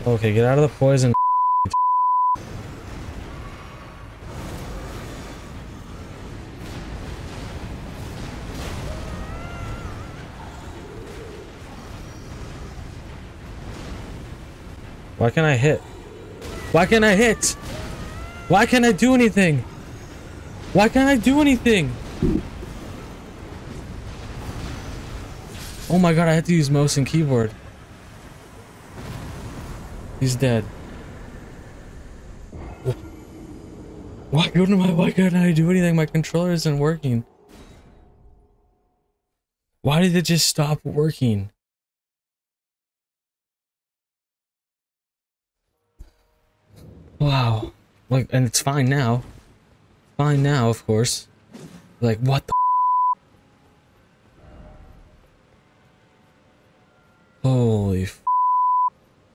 Okay, get out of the poison. Why can't I hit? Why can't I hit? Why can't I do anything? Why can't I do anything? Oh my god, I have to use mouse and keyboard. He's dead. Why can't I do anything? My controller isn't working. Why did it just stop working? Wow. Like, and it's fine now. Fine now, of course. Like, what the Holy f